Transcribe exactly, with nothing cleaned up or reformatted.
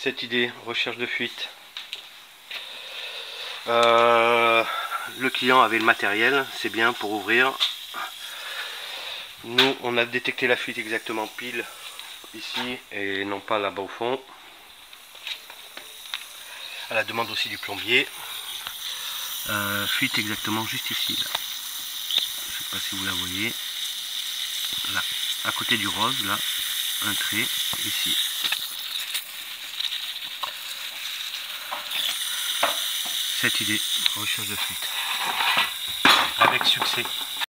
Cette idée, recherche de fuite. Euh, le client avait le matériel, c'est bien pour ouvrir. Nous, on a détecté la fuite exactement pile ici et non pas là-bas au fond. À la demande aussi du plombier. Euh, fuite exactement juste ici. Là. Je sais pas si vous la voyez. Là, à côté du rose, là, un trait ici. Cette idée, recherche de fuite. Avec succès.